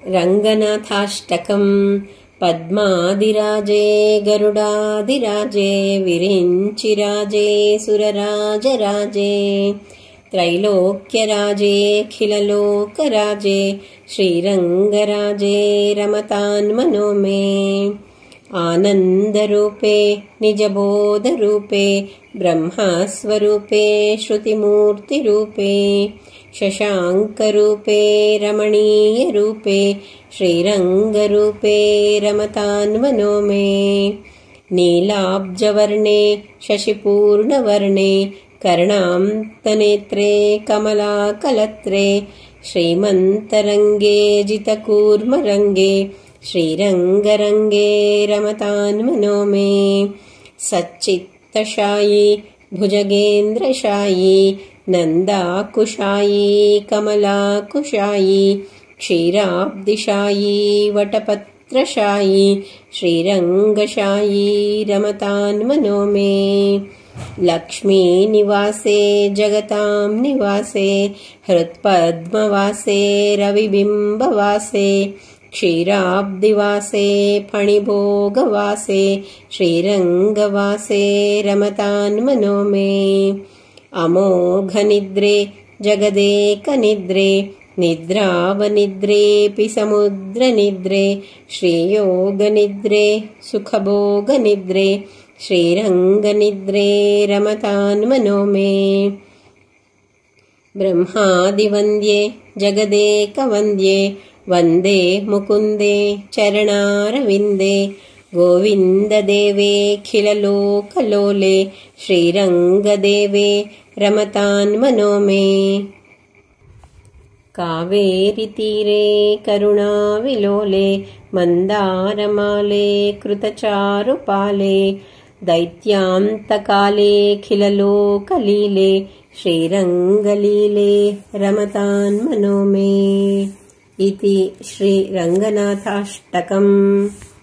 रङ्गनाथाष्टकम्। पद्मादिराजे गरुडादिराजे विरिञ्चिराजे सुरराजराजे त्रैलोक्यराजेऽखिललोकराजे श्रीरङ्गराजे रमतान्मनो मे। आनन्दरूपे निजबोधरूपे ब्रह्मस्वरूपे श्रुतिमूर्तिरूपे शशाङ्करूपे रमणीयरूपे श्रीरङ्गरूपे रमतान्मनो मे। नीलाब्जवर्णे शशिपूर्णवर्णे कर्णान्तनेत्रे कमलाकलत्रे श्रीमन्तरङ्गे जितकूर्मरङ्गे श्रीरङ्गरङ्गे रमतान्मनो मे। सच्चित्तशायी भुजगेन्द्रशायी नन्दाकुशायी कमलाकुशायी क्षीराब्दिशायी वटपत्रशायी श्रीरङ्गशायी रमतान्मनो मे। लक्ष्मीनिवासे जगतां निवासे हृत्पद्मवासे रविबिम्बवासे क्षीराब्दिवासे फणिभोगवासे श्रीरङ्गवासे रमतान्मनो मे। अमोघनिद्रे जगदेकनिद्रे निद्रावनिद्रेऽपि समुद्रनिद्रे श्रीयोगनिद्रे सुखभोगनिद्रे श्रीरङ्गनिद्रे रमतान्मनो मे। ब्रह्मादिवन्द्ये जगदेकवन्द्ये वन्दे मुकुन्दे चरणारविन्दे गोविन्ददेवेऽखिललोकलोले श्रीरङ्गदेवे रमतान्मनो मे। कावेरीतीरे करुणाविलोले मन्दारमाले कृतचारुपाले दैत्यान्तकालेऽखिललोकलीले श्रीरङ्गलीले रमतान्मनो मे। इति श्रीरङ्गनाथाष्टकम्।